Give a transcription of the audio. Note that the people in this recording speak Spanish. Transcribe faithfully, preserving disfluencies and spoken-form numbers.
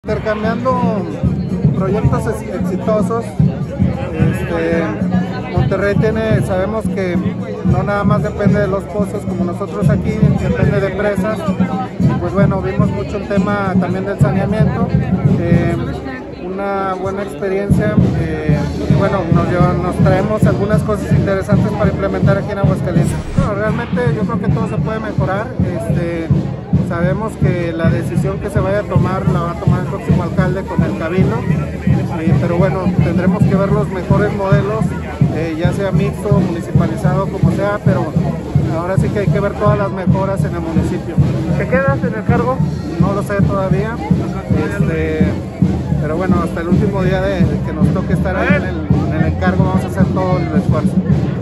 Intercambiando proyectos exitosos, este, Monterrey tiene, sabemos que no nada más depende de los pozos como nosotros aquí, depende de presas. Pues bueno, vimos mucho el tema también del saneamiento, eh, una buena experiencia, eh, y bueno, nos, lleva, nos traemos algunas cosas interesantes para implementar aquí en Aguascalientes. Bueno, realmente yo creo que todo se puede mejorar. Este, Sabemos que la decisión que se vaya a tomar la va a tomar el próximo alcalde con el cabildo, eh, pero bueno, tendremos que ver los mejores modelos, eh, ya sea mixto, municipalizado, como sea, pero ahora sí que hay que ver todas las mejoras en el municipio. ¿Te quedas en el cargo? No lo sé todavía, este, pero bueno, hasta el último día de, de que nos toque estar ahí en el, en el encargo vamos a hacer todo el esfuerzo.